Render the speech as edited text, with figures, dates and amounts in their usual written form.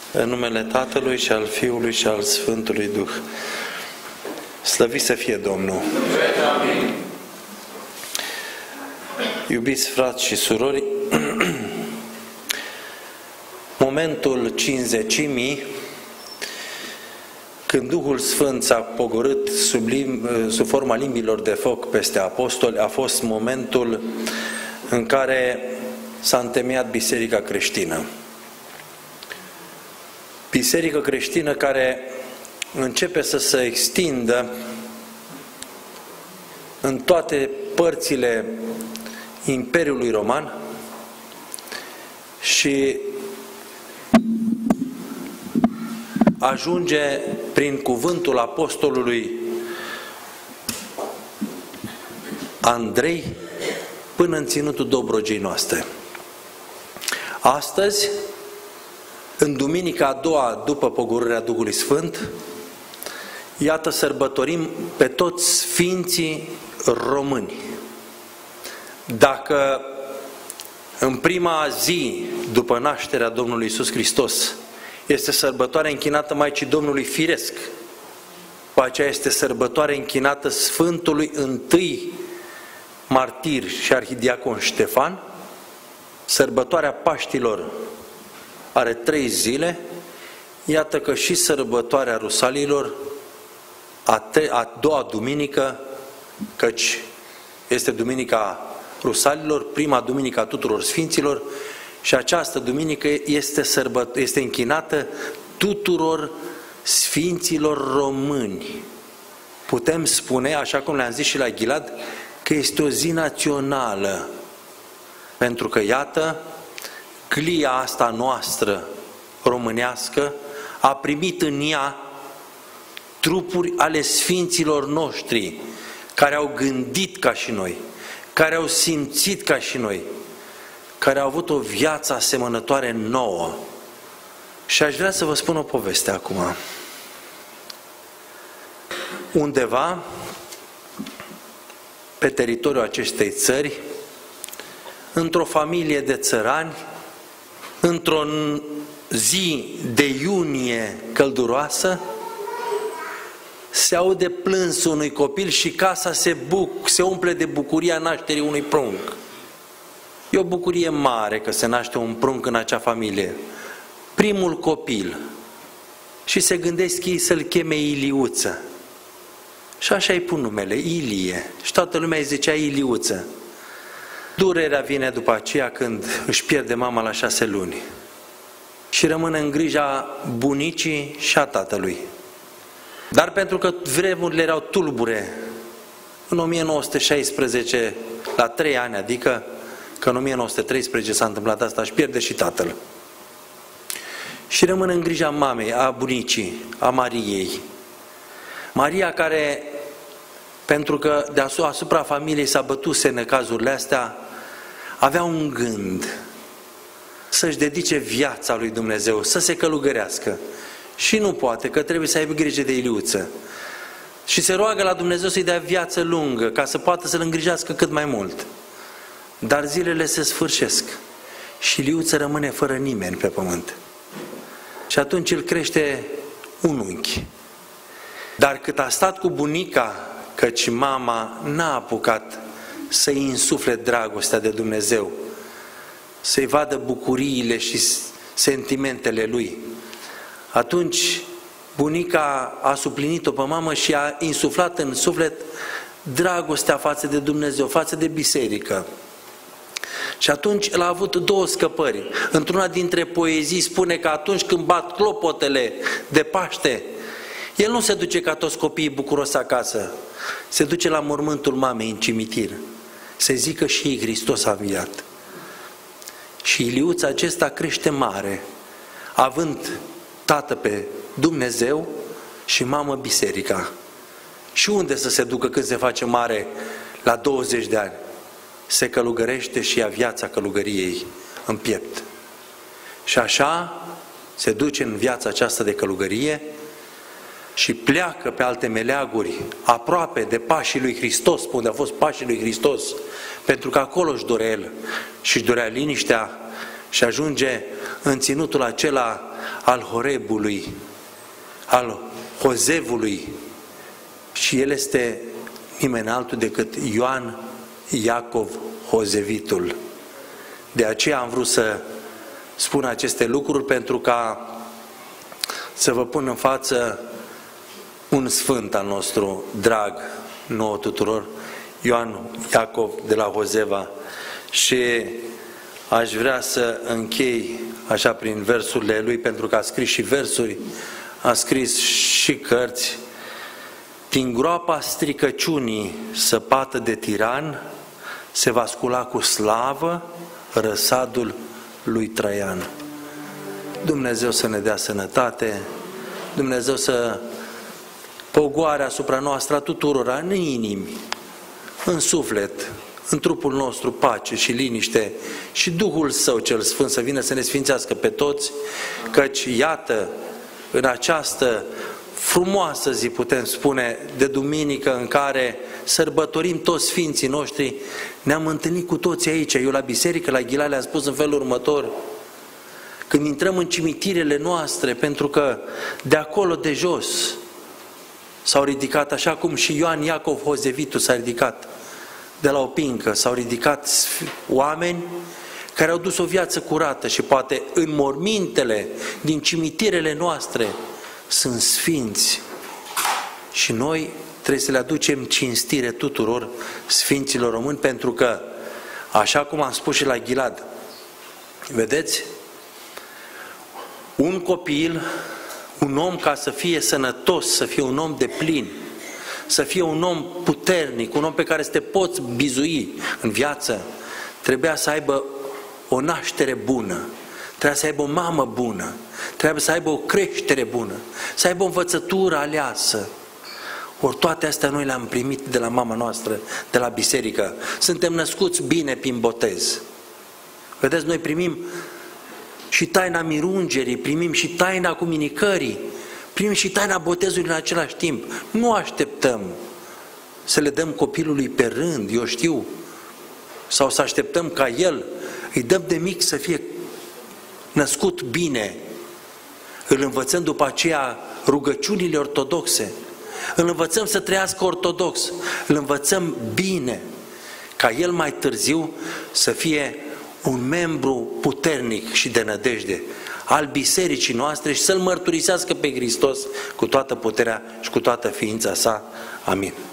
În numele Tatălui și al Fiului și al Sfântului Duh. Slăvit să fie Domnul! Iubiți frați și surori, momentul Cincizecimii, când Duhul Sfânt s-a pogorât sub forma limbilor de foc peste apostoli, a fost momentul în care s-a întemeiat Biserica creștină. Biserica creștină care începe să se extindă în toate părțile Imperiului Roman și ajunge prin cuvântul apostolului Andrei până în ținutul Dobrogei noastre. Astăzi, în duminica a doua după pogorârea Duhului Sfânt, iată, sărbătorim pe toți sfinții români. Dacă în prima zi după nașterea Domnului Iisus Hristos este sărbătoarea închinată Maicii Domnului Firesc, după aceea este sărbătoarea închinată Sfântului I martir și arhidiacon Ștefan, sărbătoarea Paștilor are 3 zile, iată că și sărbătoarea Rusalilor, a doua duminică, căci este Duminica Rusalilor, prima duminică a tuturor sfinților, și această duminică este închinată tuturor sfinților români. Putem spune, așa cum le-am zis și la Ghilad, că este o zi națională, pentru că, iată, glia asta noastră românească a primit în ea trupuri ale sfinților noștri, care au gândit ca și noi, care au simțit ca și noi, care au avut o viață asemănătoare nouă. Și aș vrea să vă spun o poveste acum. Undeva pe teritoriul acestei țări, într-o familie de țărani, într-o zi de iunie călduroasă, se aude plânsul unui copil și casa se umple de bucuria nașterii unui prunc. E o bucurie mare că se naște un prunc în acea familie. Primul copil. Și se gândesc ei să-l cheme Iliuță. Și așa îi pun numele, Ilie. Și toată lumea îi zicea Iliuță. Durerea vine după aceea când își pierde mama la 6 luni. Și rămâne în grija bunicii și a tatălui. Dar pentru că vremurile erau tulbure, în 1916, la 3 ani, adică că în 1913 s-a întâmplat asta, își pierde și tatăl. Și rămâne în grija mamei, a bunicii, a Mariei. Maria care, pentru că deasupra familiei s-a bătuse în cazurile astea, avea un gând să-și dedice viața lui Dumnezeu, să se călugărească. Și nu poate, că trebuie să aibă grijă de Iliuță. Și se roagă la Dumnezeu să-i dea viață lungă, ca să poată să-l îngrijească cât mai mult. Dar zilele se sfârșesc și Iliuță rămâne fără nimeni pe pământ. Și atunci îl crește un unchi. Dar cât a stat cu bunica, căci mama n-a apucat să-i insufle dragostea de Dumnezeu, să-i vadă bucuriile și sentimentele lui, atunci bunica a suplinit-o pe mamă și a insuflat în suflet dragostea față de Dumnezeu, față de biserică. Și atunci el a avut 2 scăpări. Într-una dintre poezii spune că atunci când bat clopotele de Paște, el nu se duce ca toți copiii bucuros acasă, se duce la mormântul mamei în cimitir, să zică și ei Hristos a înviat. Și Iliuța acesta crește mare, având tată pe Dumnezeu și mamă biserica. Și unde să se ducă când se face mare la 20 de ani? Se călugărește și ia viața călugăriei în piept. Și așa se duce în viața aceasta de călugărie și pleacă pe alte meleaguri, aproape de pașii lui Hristos, unde au fost pașii lui Hristos, pentru că acolo își dorea el și își dorea liniștea și ajunge în ținutul acela al Horebului, al Hozevului, și el este nimeni altul decât Ioan Iacov Hozevitul. De aceea am vrut să spun aceste lucruri, pentru ca să vă pun în față un sfânt al nostru drag nouă tuturor, Ioan Iacov de la Hozeva. Și aș vrea să închei așa prin versurile lui, pentru că a scris și versuri, a scris și cărți. Din groapa stricăciunii săpată de tiran, se va scula cu slavă răsadul lui Traian. Dumnezeu să ne dea sănătate, Dumnezeu să pogoare asupra noastră a tuturora, în inimi, în suflet, în trupul nostru, pace și liniște, și Duhul Său cel Sfânt să vină să ne sfințească pe toți, căci iată, în această frumoasă zi, putem spune, de duminică, în care sărbătorim toți sfinții noștri, ne-am întâlnit cu toți aici. Eu la biserică, la Ghilale, am spus în felul următor: când intrăm în cimitirele noastre, pentru că de acolo de jos s-au ridicat, așa cum și Ioan Iacov Hozevitul s-a ridicat de la o pincă, s-au ridicat oameni care au dus o viață curată, și poate în mormintele din cimitirele noastre sunt sfinți, și noi trebuie să le aducem cinstire tuturor sfinților români, pentru că, așa cum am spus și la Ghilad, vedeți, un copil, un om, ca să fie sănătos, să fie un om deplin, să fie un om puternic, un om pe care să te poți bizui în viață, trebuia să aibă o naștere bună, trebuie să aibă o mamă bună, trebuie să aibă o creștere bună, să aibă o învățătură aleasă. Ori toate astea noi le-am primit de la mama noastră, de la biserică. Suntem născuți bine prin botez. Vedeți, noi primim și taina mirungerii, primim și taina comunicării, primim și taina botezului în același timp. Nu așteptăm să le dăm copilului pe rând, eu știu, sau să așteptăm ca el, îi dăm de mic să fie născut bine, îl învățăm după aceea rugăciunile ortodoxe, îl învățăm să trăiască ortodox, îl învățăm bine, ca el mai târziu să fie un membru puternic și de nădejde al bisericii noastre și să-L mărturisească pe Hristos cu toată puterea și cu toată ființa sa. Amin.